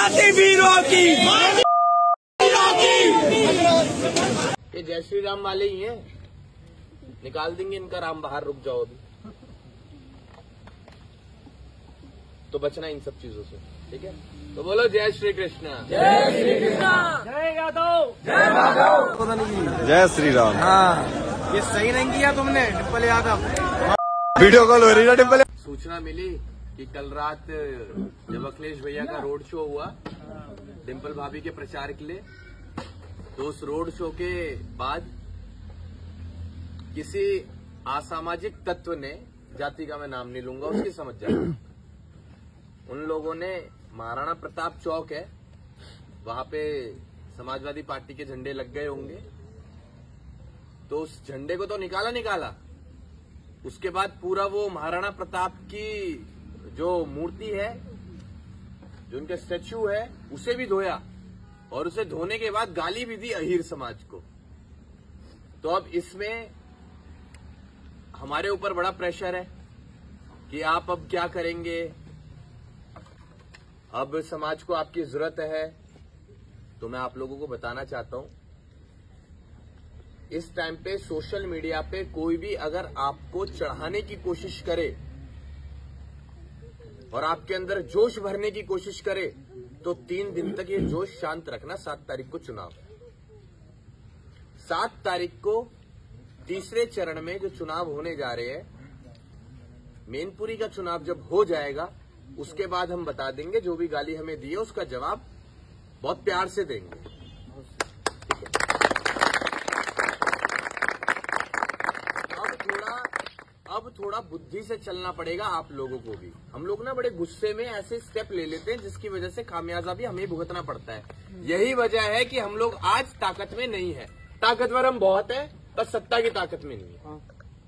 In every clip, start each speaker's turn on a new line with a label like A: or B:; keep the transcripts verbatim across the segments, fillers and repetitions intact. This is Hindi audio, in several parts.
A: जाति वीरों की
B: ये जय श्री राम वाले ही हैं, निकाल देंगे इनका राम बाहर, रुक जाओ अभी। तो बचना इन सब चीजों से, ठीक है? तो बोलो जय श्री कृष्ण,
A: जय श्री कृष्ण,
C: जय यादव,
A: जय माधव,
D: जय श्री राम।
C: हाँ ये सही नहीं किया तुमने डिम्पल यादव।
D: वीडियो कॉल हो रही है डिम्पल।
B: सूचना मिली कि कल रात जब अखिलेश भैया का रोड शो हुआ डिम्पल भाभी के प्रचार के लिए, तो उस रोड शो के बाद किसी असामाजिक तत्व ने, जाति का मैं नाम नहीं लूंगा, उसकी समझ जाए, उन लोगों ने महाराणा प्रताप चौक है वहां पे समाजवादी पार्टी के झंडे लग गए होंगे, तो उस झंडे को तो निकाला निकाला उसके बाद पूरा वो महाराणा प्रताप की जो मूर्ति है, जो उनका स्टैच्यू है, उसे भी धोया और उसे धोने के बाद गाली भी दी अहीर समाज को। तो अब इसमें हमारे ऊपर बड़ा प्रेशर है कि आप अब क्या करेंगे, अब समाज को आपकी जरूरत है। तो मैं आप लोगों को बताना चाहता हूं, इस टाइम पे सोशल मीडिया पे कोई भी अगर आपको चढ़ाने की कोशिश करे और आपके अंदर जोश भरने की कोशिश करे, तो तीन दिन तक ये जोश शांत रखना। सात तारीख को चुनाव, सात तारीख को तीसरे चरण में जो चुनाव होने जा रहे हैं, मैनपुरी का चुनाव जब हो जाएगा उसके बाद हम बता देंगे, जो भी गाली हमें दी है उसका जवाब बहुत प्यार से देंगे। अब थोड़ा अब थोड़ा बुद्धि से चलना पड़ेगा आप लोगों को भी। हम लोग ना बड़े गुस्से में ऐसे स्टेप ले लेते हैं जिसकी वजह से खामियाजा भी हमें भुगतना पड़ता है। यही वजह है कि हम लोग आज ताकत में नहीं है। ताकतवर हम बहुत है, पर सत्ता की ताकत में नहीं है।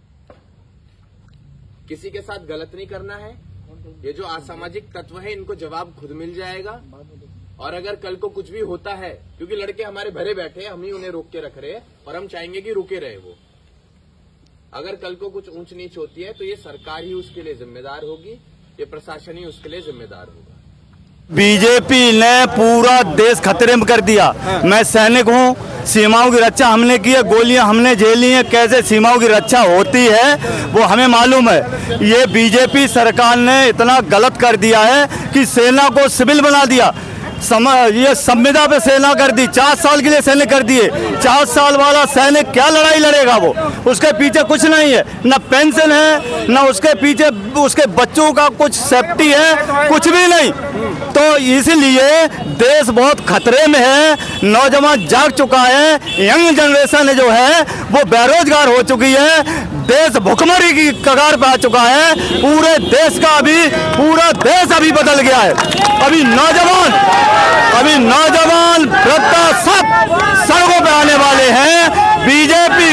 B: किसी के साथ गलत नहीं करना है। ये जो असामाजिक तत्व है इनको जवाब खुद मिल जाएगा। और अगर कल को कुछ भी होता है, क्योंकि लड़के हमारे भरे बैठे हैं, हम ही उन्हें रोक के रख रहे हैं और हम चाहेंगे कि रुके रहे वो। अगर कल को कुछ ऊंच नीच होती है तो ये सरकार ही उसके लिए जिम्मेदार होगी, ये प्रशासन ही उसके लिए जिम्मेदार होगा।
E: बीजेपी ने पूरा देश खतरे में कर दिया। मैं सैनिक हूँ, सीमाओं की रक्षा हमने की है, गोलियां हमने झेली हैं, कैसे सीमाओं की रक्षा होती है वो हमें मालूम है। ये बीजेपी सरकार ने इतना गलत कर दिया है कि सेना को सिविल बना दिया। सम, ये संविदा पे सेना कर दी, चार साल के लिए सैनिक कर दिए। चार साल वाला सैनिक क्या लड़ाई लड़ेगा वो? उसके पीछे कुछ नहीं है, न पेंशन है, न उसके पीछे उसके बच्चों का कुछ सेफ्टी है, कुछ भी नहीं। तो इसलिए देश बहुत खतरे में है। नौजवान जाग चुका है, यंग जनरेशन जो है वो बेरोजगार हो चुकी है, देश भुखमरी की कगार पे आ चुका है। पूरे देश का अभी पूरा देश अभी बदल गया है। अभी नौजवान अभी नौजवान वृद्धा सब सड़कों पे आने वाले हैं। बीजेपी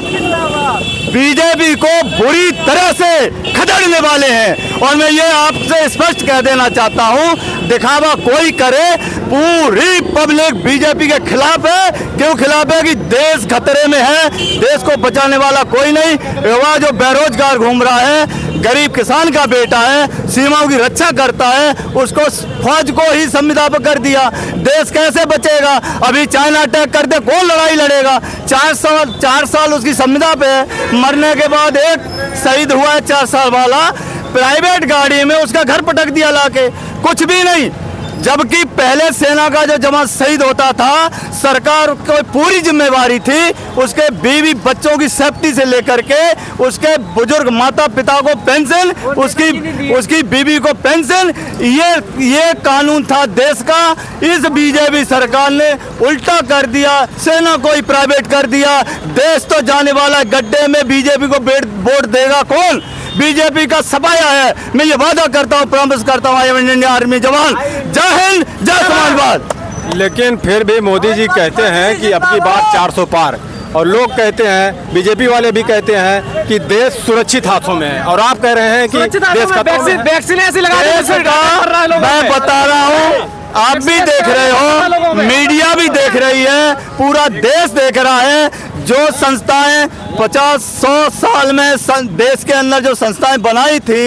E: को बीजेपी को बुरी तरह से खदेड़ने वाले हैं। और मैं ये आपसे स्पष्ट कह देना चाहता हूँ, दिखावा कोई करे, पूरी पब्लिक बीजेपी के खिलाफ है। क्यों खिलाफ है? कि देश खतरे में है, देश को बचाने वाला कोई नहीं। युवा जो बेरोजगार घूम रहा है, गरीब किसान का बेटा है, सीमाओं की रक्षा करता है, उसको फौज को ही संविदा पर कर दिया। देश कैसे बचेगा? अभी चाइना अटैक कर दे, कौन लड़ाई लड़ेगा? चार साल चार साल उसकी संविदा पे है, मरने के बाद एक शहीद हुआ है चार साल वाला, प्राइवेट गाड़ी में उसका घर पटक दिया लाके, कुछ भी नहीं। जबकि पहले सेना का जो जवान शहीद होता था, सरकार को पूरी जिम्मेवारी थी उसके बीवी बच्चों की सेफ्टी से लेकर के उसके बुजुर्ग माता पिता को पेंशन, उसकी उसकी बीवी को पेंशन, ये ये कानून था देश का। इस बीजेपी सरकार ने उल्टा कर दिया, सेना को ही प्राइवेट कर दिया। देश तो जाने वाला गड्ढे में, बीजेपी को वोट देगा कौन? बीजेपी का सफाया है। मैं ये वादा करता हूँ, प्रॉमिस करता हूँ, इंडियन आर्मी जवान। जय हिंद, जय समाजवाद।
D: लेकिन फिर भी मोदी जी कहते हैं कि अब की बात चार सौ पार, और लोग कहते हैं, बीजेपी वाले भी कहते हैं कि देश सुरक्षित हाथों में है, और आप कह रहे हैं कि देश
E: वैक्सीन ऐसी लगा मैं बता रहा हूँ, आप भी देख रहे हो, मीडिया भी देख रही है, पूरा देश देख रहा है। जो संस्थाएं पचास सौ साल में देश के अंदर जो संस्थाएं बनाई थी,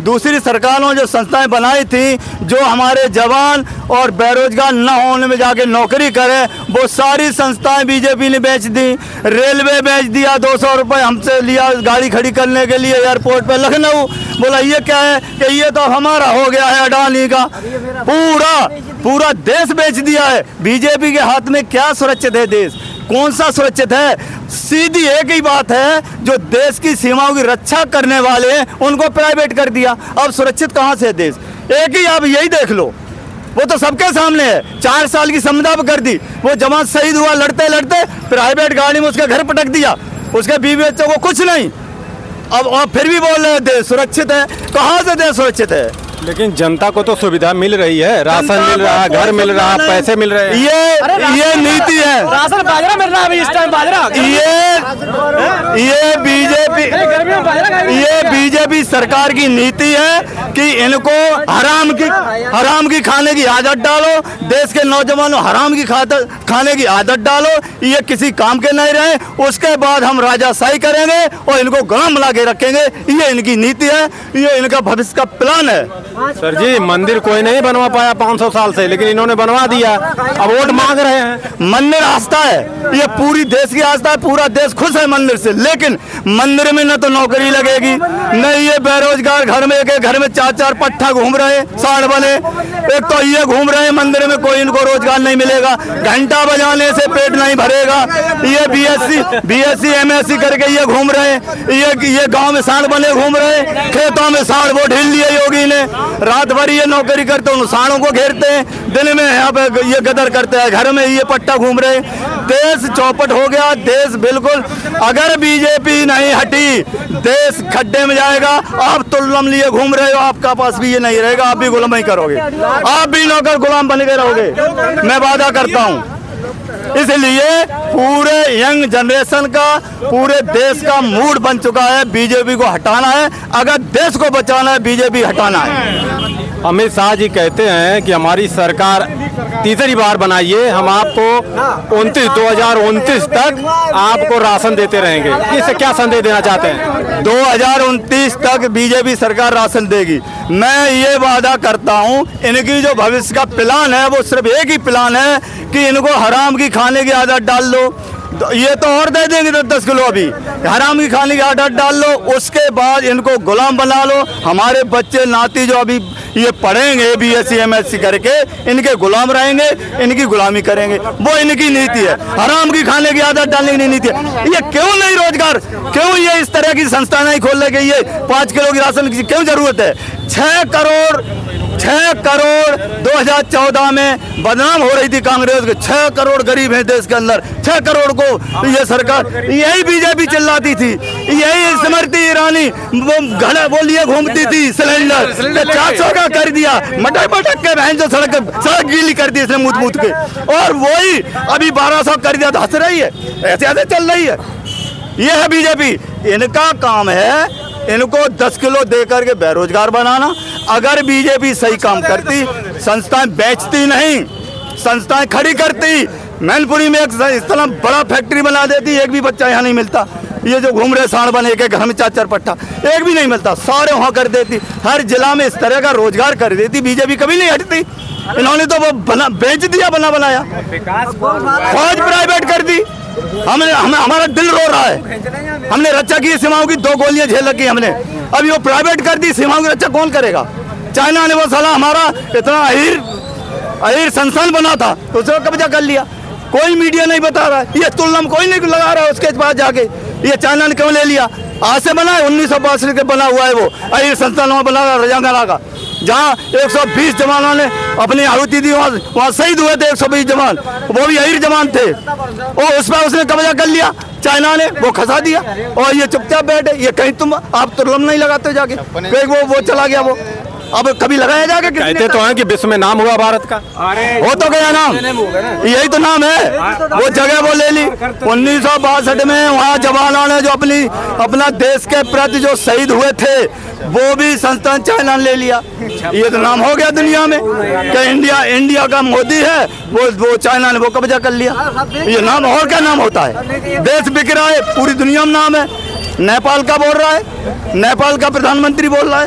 E: दूसरी सरकारों जो संस्थाएं बनाई थी, जो हमारे जवान और बेरोजगार न होने में जाके नौकरी करें, वो सारी संस्थाएं बीजेपी ने बेच दी। रेलवे बेच दिया, दो सौ रुपये हमसे लिया गाड़ी खड़ी करने के लिए एयरपोर्ट पे लखनऊ। बोला ये क्या है कि ये तो हमारा हो गया है अडानी का। पूरा पूरा देश बेच दिया है। बीजेपी के हाथ में क्या सुरक्षित है देश? कौन सा सुरक्षित है? सीधी एक ही बात है, जो देश की सीमाओं की रक्षा करने वाले हैं उनको प्राइवेट कर दिया। अब सुरक्षित कहाँ से है देश? एक ही आप यही देख लो, वो तो सबके सामने है। चार साल की संविदा कर दी, वो जवान शहीद हुआ लड़ते लड़ते, प्राइवेट गाड़ी में उसके घर पटक दिया, उसके बीवी बच्चों को कुछ नहीं। अब और फिर भी बोल रहे हैं देश सुरक्षित है। कहाँ से देश सुरक्षित है?
D: लेकिन जनता को तो सुविधा मिल रही है, राशन मिल रहा है, घर मिल रहा है, पैसे मिल रहे हैं।
E: ये ये नीति है।
C: राशन बाजरा मिल रहा है अभी इस टाइम, बाजरा।
E: ये ये बीजेपी ये बीजेपी सरकार की नीति है कि इनको हराम की हराम की खाने की आदत डालो, देश के नौजवानों हराम की खाने की आदत डालो, ये किसी काम के नहीं रहे। उसके बाद हम राजाशाही करेंगे और इनको गुलाम बना के रखेंगे। ये इनकी नीति है, ये इनका भविष्य का प्लान है।
D: सर जी, मंदिर कोई नहीं बनवा पाया पाँच सौ साल से, लेकिन इन्होंने बनवा दिया, अब वोट मांग रहे हैं।
E: मंदिर आस्था है, ये पूरी देश की आस्था है, पूरा देश खुश है मंदिर से। लेकिन मंदिर में न तो नौकरी लगेगी, न ये बेरोजगार घर में एक घर में चार चार पट्टा घूम रहे साढ़ बने। एक तो ये घूम रहे हैं मंदिर में, कोई इनको रोजगार नहीं मिलेगा, घंटा बजाने से पेट नहीं भरेगा। ये बीएससी बीएससी एमएससी करके ये घूम रहे हैं, ये ये गाँव में साढ़ बने घूम रहे, खेतों में साढ़ वो ढील लिए योगी ने। रात भर ये नौकरी करते हैं, साड़ों को घेरते हैं, दिन में यहाँ पे ये गदर करते हैं, घर में ये पट्टा घूम रहे। देश चौपट हो गया, देश बिल्कुल। अगर बीजेपी नहीं हटी, देश खड्डे में जाएगा। आप तुलम लिए घूम रहे हो, आपका पास भी ये नहीं रहेगा, आप भी गुलामी करोगे, आप भी नौकर गुलाम बन के रहोगे, मैं वादा करता हूँ। इसलिए पूरे यंग जनरेशन का, पूरे देश का मूड बन चुका है, बीजेपी को हटाना है। अगर देश को बचाना है, बीजेपी हटाना है।
D: अमित शाह जी कहते हैं कि हमारी सरकार तीसरी बार बनाइए, हम आपको उनतीस दो हजार उनतीस तक आपको राशन देते रहेंगे। इससे क्या संदेश देना चाहते हैं?
E: दो हजार उनतीस तक बीजेपी सरकार राशन देगी। मैं ये वादा करता हूँ, इनकी जो भविष्य का प्लान है वो सिर्फ एक ही प्लान है कि इनको हराम की खाने की आदत डाल दो। ये तो और दे देंगे दस दस किलो, अभी हराम की खाने की आदत डाल लो, उसके बाद इनको गुलाम बना लो। हमारे बच्चे नाती जो अभी ये पढ़ेंगे बीएससी एमएससी करके, इनके गुलाम रहेंगे, इनकी गुलामी करेंगे। वो इनकी नीति है, हराम की खाने की आदत डालने की नीति है। ये क्यों नहीं रोजगार, क्यों ये इस तरह की संस्था नहीं खोलने के? ये पाँच किलो की राशन की क्यों जरूरत है? छः करोड़ छह करोड़ दो हजार चौदह में बदनाम हो रही थी कांग्रेस के। छह करोड़ गरीब हैं देश के अंदर, छह करोड़ को ये सरकार, यही बीजेपी चिल्लाती थी, यही स्मृति ईरानी वो घड़ा वो लिए घूमती थी सिलेंडर, चार सौ का कर दिया, मटक मटक के बहन जो सड़क सड़क गीली कर दी इसने मूत मूत के, और वही अभी बारह सौ कर दिया तो हंस रही है। ऐसे ऐसे चल रही है। ये है बीजेपी, इनका काम है इनको दस किलो दे करके बेरोजगार बनाना। अगर बीजेपी सही काम करती, संस्थाएं बेचती नहीं, संस्थाएं खड़ी करती, मैनपुरी में एक इस तरह बड़ा फैक्ट्री बना देती, एक भी बच्चा यहाँ नहीं मिलता। ये जो घूम रहे साढ़ बने के घर में चार चार पट्टा, एक भी नहीं मिलता, सारे वहाँ कर देती। हर जिला में इस तरह का रोजगार कर देती, बीजेपी कभी नहीं हटती। इन्होंने तो वो बना बेच दिया, बना बनाया, फौज प्राइवेट कर दी। हमने हमें हमारा दिल रो रहा है, हमने रक्षा की सीमाओं की, दो गोलियां झेल रखी हमने, अभी वो प्राइवेट कर दी। सीमाओं की रक्षा कौन करेगा? चाइना ने वो साला हमारा इतना अहीर अहीर संस्थान बना था तो उसको कब्जा कर लिया। कोई मीडिया नहीं बता रहा है, ये तुलना कोई नहीं लगा रहा है उसके पास जाके, ये चाइना ने क्यों ले लिया? आज से बना है, उन्नीस सौ बासठ के बना हुआ है वो अहीर संस्थान, वहाँ बना रजांगला का, जहाँ एक सौ बीस जवानों ने अपनी आहुति दी, वहाँ वहाँ शहीद हुए थे एक सौ बीस जवान, वो भी अहीर जवान थे। और उस पर उसने कब्जा कर लिया चाइना ने, वो खसा दिया, और ये चुपचाप बैठे। ये कहीं तुम आप तुलम नहीं लगाते जाके, कहीं वो वो चला गया, वो अब कभी लगाया जाके?
D: कहते तो हैं कि विश्व में नाम हुआ भारत का,
E: हो तो गया नाम, यही तो नाम है। वो जगह वो ले ली उन्नीस सौ बासठ में, वहाँ जवानों ने जो अपनी अपना देश के प्रति जो शहीद हुए थे, वो भी संस्थान चाइना ने ले लिया। ये तो नाम हो गया दुनिया में कि इंडिया इंडिया का मोदी है, वो वो चाइना ने वो कब्जा कर लिया। ये नाम और क्या नाम होता है? देश बिक रहा है, पूरी दुनिया में नाम है। नेपाल का बोल रहा है, नेपाल का प्रधानमंत्री बोल रहा है,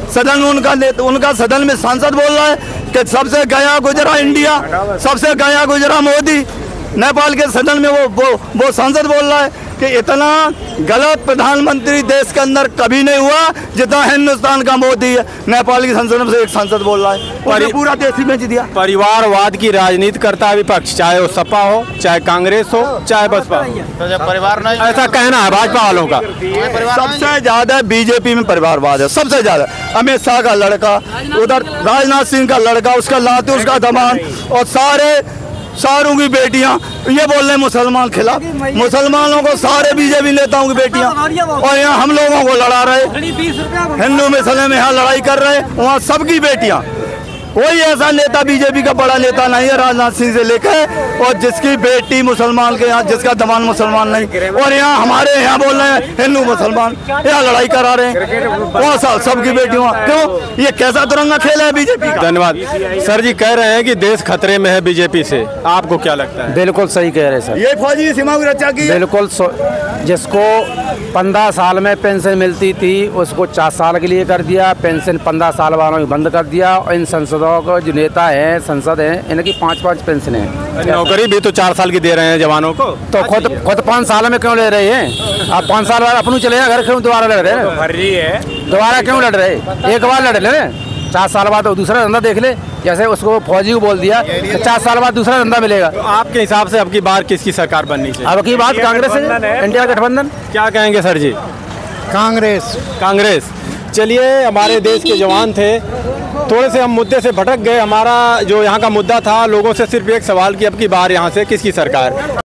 E: सदन में उनका उनका सदन में सांसद बोल रहा है कि सबसे गया गुजरा इंडिया, सबसे गया गुजरा मोदी। नेपाल के सदन में वो वो वो सांसद बोल रहा है कि इतना गलत प्रधानमंत्री देश के अंदर कभी नहीं हुआ जितना हिंदुस्तान का मोदी है। नेपाल की संसद में से एक सांसद बोल रहा है, और पूरा देश ही बेच दिया।
D: परिवारवाद की राजनीति करता है विपक्ष, चाहे वो सपा हो, चाहे कांग्रेस हो, चाहे बसपा हो।
E: तो जब परिवार नहीं,
D: ऐसा कहना है भाजपा वालों का।
E: सबसे ज्यादा बीजेपी में परिवारवाद है, सबसे ज्यादा। अमित शाह का लड़का, उधर राजनाथ सिंह का लड़का, उसका लातू, उसका दमान, और सारे सारों की बेटियां ये बोल रहे हैं मुसलमान खिलाफ। मुसलमानों को सारे बीजेपी नेताओं की बेटियां, और यहाँ हम लोगों को लड़ा रहे, हिंदू मुसलमान में यहाँ लड़ाई कर रहे, वहाँ सबकी बेटियां। कोई ऐसा नेता बीजेपी का बड़ा नेता नहीं है राजनाथ सिंह से लेकर, और जिसकी बेटी मुसलमान के यहाँ, जिसका दमान मुसलमान नहीं, और यहाँ हमारे यहाँ बोल रहे हैं हिंदू मुसलमान, यहाँ लड़ाई करा रहे हैं, वहाँ सब सबकी बेटियों। क्यों? ये कैसा तिरंगा खेल है बीजेपी का?
D: धन्यवाद। सर जी कह रहे हैं कि देश खतरे में है बीजेपी से, आपको क्या लगता है?
C: बिल्कुल सही कह रहे सर,
E: ये फौजी सीमा की रक्षा की।
C: बिल्कुल। जिसको पंद्रह साल में पेंशन मिलती थी उसको चार साल के लिए कर दिया, पेंशन पंद्रह साल वालों की बंद कर दिया, और इन संसदों को जो नेता हैं, संसद हैं, इनकी पाँच पाँच पेंशन है।
D: नौकरी भी तो चार साल की दे रहे हैं जवानों को,
C: तो खुद खुद पाँच साल में क्यों ले रहे हैं? आप पाँच साल बाद अपनों चले घर, क्यों दोबारा लड़ रहे हैं? दोबारा क्यों लड़ रहे? एक बार लड़ ले, चार साल बाद दूसरा धंधा देख ले। जैसे उसको फौजी को बोल दिया तो चार साल बाद दूसरा धंधा मिलेगा।
D: तो आपके हिसाब से अब की बार किसकी सरकार बननी चाहिए?
C: अब की बात कांग्रेस है, इंडिया गठबंधन।
D: क्या कहेंगे सर जी?
C: कांग्रेस।
D: कांग्रेस। चलिए, हमारे देश के जवान थे, थोड़े से हम मुद्दे से भटक गए। हमारा जो यहाँ का मुद्दा था, लोगों से सिर्फ एक सवाल कि अब की बार यहाँ से किसकी सरकार